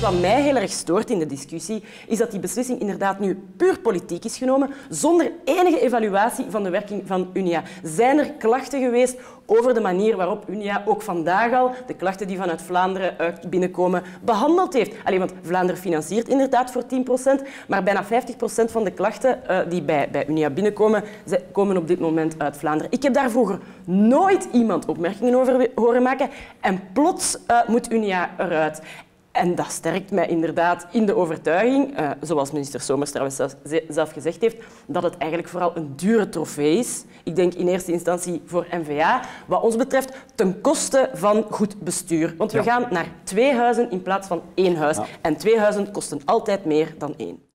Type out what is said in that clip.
Wat mij heel erg stoort in de discussie is dat die beslissing inderdaad nu puur politiek is genomen, zonder enige evaluatie van de werking van Unia. Zijn er klachten geweest over de manier waarop Unia ook vandaag al de klachten die vanuit Vlaanderen binnenkomen behandeld heeft? Want Vlaanderen financiert inderdaad voor 10%, maar bijna 50% van de klachten die bij Unia binnenkomen, komen op dit moment uit Vlaanderen. Ik heb daar vroeger nooit iemand opmerkingen over horen maken en plots moet Unia eruit. En dat sterkt mij inderdaad in de overtuiging, zoals minister Somers trouwens zelf gezegd heeft, dat het eigenlijk vooral een dure trofee is. Ik denk in eerste instantie voor N-VA, wat ons betreft ten koste van goed bestuur. Want we gaan naar 2 huizen in plaats van 1 huis. En 2 huizen kosten altijd meer dan 1.